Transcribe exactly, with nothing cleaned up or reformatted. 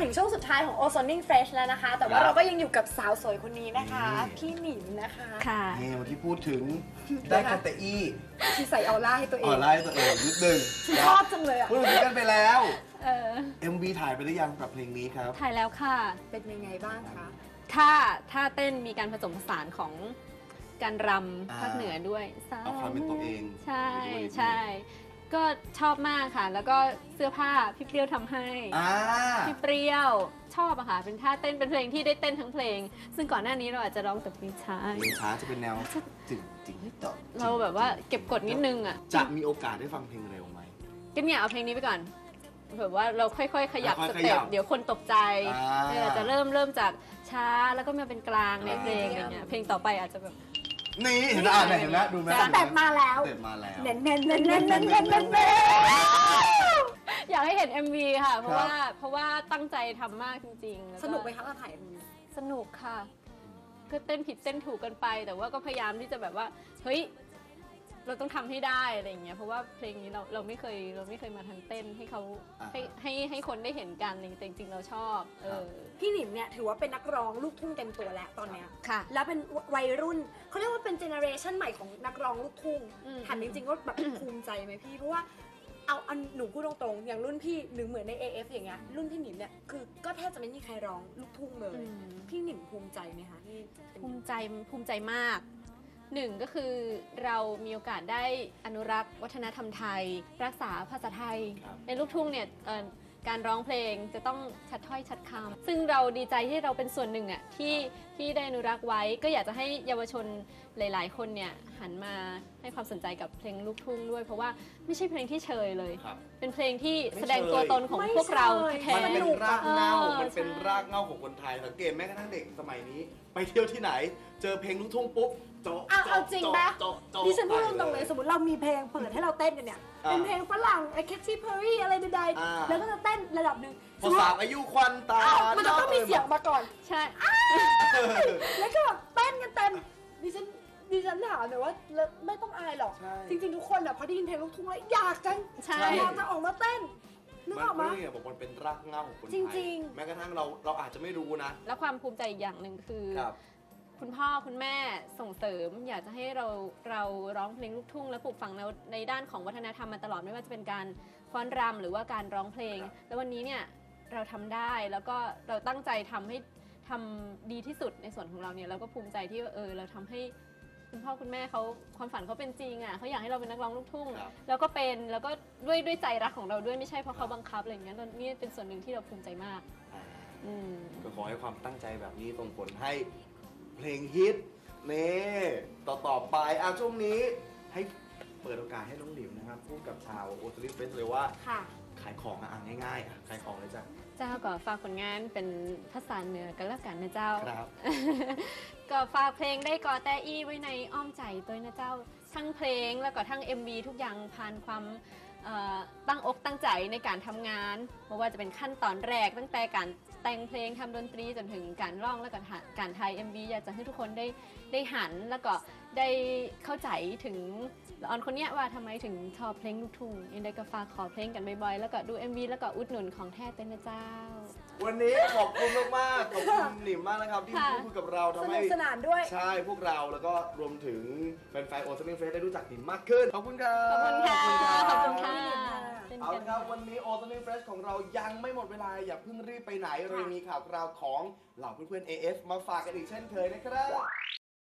ถึงช่วงสุดท้ายของ Ozoning Fresh แล้วนะคะแต่ว่าเราก็ยังอยู่กับสาวสวยคนนี้นะคะพี่หนิมนะคะค่ะนี่เมื่อกี้พูดถึงได้คาเตอี้ที่ใส่ออร่าให้ตัวเองออร่าให้ตัวเองนิดนึงชอบจังเลยอ่ะพูดถึงกันไปแล้วเออเอ็ม วี ถ่ายไปหรือยังกับเพลงนี้ครับถ่ายแล้วค่ะเป็นยังไงบ้างคะถ้าถ้าเต้นมีการผสมผสานของการรำภาคเหนือด้วยเอาความเป็นตัวเองใช่ใช่ก็ชอบมากค่ะแล้วก็เสื้อผ้าพี่เปรี้ยวทำให้พี่เปรี้ยวชอบอะค่ะเป็นท่าเต้นเป็นเพลงที่ได้เต้นทั้งเพลงซึ่งก่อนหน้านี้เราอาจจะร้องแต่เพลงช้าเพลงช้าจะเป็นแนวจริงจริงต่อเราแบบว่าเก็บกดนิดนึงอะจะมีโอกาสได้ฟังเพลงเร็วไหมก็เนี่ยเอาเพลงนี้ไปก่อนแบบว่าเราค่อยๆขยับสเต็ปเดี๋ยวคนตกใจเราจะเริ่มเริ่มจากช้าแล้วก็มาเป็นกลางในเพลงอะไรเงี้ยเพลงต่อไปอาจจะแบบนี่เห็นไหมเห็นไหมดูไหมสเต็ปมาแล้วสเต็ปมาแล้วเน้นเน้นเน้นเน้นเน้นเน้นเน้นอยากให้เห็น เอ็ม วี ค่ะเพราะว่าเพราะว่าตั้งใจทำมากจริงๆสนุกไหมคะเราถ่ายสนุกค่ะก็เต้นผิดเต้นถูกกันไปแต่ว่าก็พยายามที่จะแบบว่าเฮ้ยเราต้องทำให้ได้อะไรอย่างเงี้ยเพราะว่าเพลงนี้เราเราไม่เคยเราไม่เคยมาทันเต้นให้เขาให้ให้ให้คนได้เห็นกันจริงๆเราชอบเออพี่หนิมเนี่ยถือว่าเป็นนักร้องลูกทุ่งเต็มตัวแล้วตอนเนี้ยค่ะแล้วเป็นวัยรุ่นเขาเรียกว่าเป็นเจเนอเรชันใหม่ของนักร้องลูกทุ่งถามจริงๆว่าแบบภูมิใจไหมพี่เพราะว่าเอาอันหนูพูดตรงๆอย่างรุ่นพี่หนึ่งเหมือนใน เอ เอฟ อย่างเงี้ยรุ่นพี่หนิมเนี่ยคือก็แทบจะไม่มีใครร้องลูกทุ่งเลยพี่หนิมภูมิใจไหมคะที่ภูมิใจภูมิใจมากหนึ่งก็คือเรามีโอกาสได้อนุรักษ์วัฒนธรรมไทยรักษาภาษาไทยในลูกทุ่งเนี่ยการร้องเพลงจะต้องชัดถ้อยชัดคำซึ่งเราดีใจที่เราเป็นส่วนหนึ่งอ่ะที่ที่ได้อนุรักษ์ไว้ก็อยากจะให้เยาวชนหลายๆคนเนี่ยหันมาให้ความสนใจกับเพลงลูกทุ่งด้วยเพราะว่าไม่ใช่เพลงที่เชยเลยเป็นเพลงที่แสดงตัวตนของพวกเราแท้มันเป็นรากเหง้ามันเป็นรากเหง้าของคนไทยสังเกตแม้กระทั่งเด็กสมัยนี้ไปเที่ยวที่ไหนเจอเพลงลูกทุ่งปุ๊บโจ๊ะเอาจริงไหมดิฉันพูดตรงๆเลยสมมติเรามีเพลงเปิดให้เราเต้นกันเนี่ยเป็นเพลงฝรั่งไอ้แคทชี่เพอร์รี่อะไรใดๆแล้วก็จะเต้นระดับหนึ่งภาษาอายุควันตามันจะต้องมีเสียงมาก่อนใช่แล้วก็แบบเต้นกันเต็มดิฉันดิฉันถามเลยว่าไม่ต้องอายหรอกจริงๆทุกคนอ่ะพอได้ยินเพลงลูกทุ่งแล้วอยากจังอยากจะออกมาเต้นนึกออกมั้ยมันบอกมันเป็นรากเหง้าของคนไทยแม้กระทั่งเราเราอาจจะไม่รู้นะแล้วความภูมิใจอีกอย่างหนึ่งคือคุณพ่อคุณแม่ส่งเสริมอยากจะให้เราเราร้องเพลงลูกทุ่งและปลูกฝังในในด้านของวัฒนธรรมมาตลอดไม่ว่าจะเป็นการฟ้อนรำหรือว่าการร้องเพลงแล้ววันนี้เนี่ยเราทำได้แล้วก็เราตั้งใจทำให้ทำดีที่สุดในส่วนของเราเนี่ยเราก็ภูมิใจที่เออเราทำให้คุณพ่อคุณแม่เขาความฝันเขาเป็นจริงอ่ะเขาอยากให้เราเป็นนักร้องลูกทุ่งแล้วก็เป็นแล้วก็ด้วยด้วยใจรักของเราด้วยไม่ใช่เพราะเขาบังคับอะไรอย่างเงี้ยนี่เป็นส่วนหนึ่งที่เราภูมิใจมากก็ขอให้ความตั้งใจแบบนี้ส่งผลให้เพลงฮิตนี่ต่อต่อไปอ่ะช่วงนี้ให้เปิดโอกาสให้น้องหลิวนะครับพูดกับชาวโอทลิฟเฟสเลยว่าขายของอ่ะง่ายๆอ่ะขายของเลยจ้ะเจ้าก็ฝากผลงานเป็นภาษาเหนือกันแล้วกันนะเจ้าครับก็ฝากเพลงได้ก่อแต่อี้ไว้ในอ้อมใจตัวนะเจ้าทั้งเพลงแล้วก็ทั้ง เอ็ม วี ทุกอย่างผ่านความตั้งอกตั้งใจในการทำงานเพราะว่าจะเป็นขั้นตอนแรกตั้งแต่การแต่งเพลงทำดนตรีจนถึงการร้องแล้วก็การถ่าย เอ็ม วี อยากจะให้ทุกคนได้ได้หันแล้วก็ได้เข้าใจถึงละออนคนนี้ว่าทำไมถึงชอบเพลงลูกทุ่งยังได้ก็ฝากขอเพลงกันบ่อยๆแล้วก็ดู เอ็ม วี แล้วก็อุดหนุนของแท้เต้นนะเจ้าวันนี้ขอบคุณมากๆขอบคุณหนิมมากนะครับที่พูดคุยกับเราทำให้สนุกสนานด้วยใช่พวกเราแล้วก็รวมถึงแฟนๆโอซันนิ่งเฟสได้รู้จักหนิมมากขึ้นขอบคุณครับขอบคุณค่ะขอบคุณค่ะเอาละครับวันนี้โอซันนิ่งเฟสของเรายังไม่หมดเวลาอย่าเพิ่งรีบไปไหนเรามีข่าวคราวของเหล่าเพื่อนๆ เอ เอฟ มาฝากกันอีกเช่นเคยนะครับ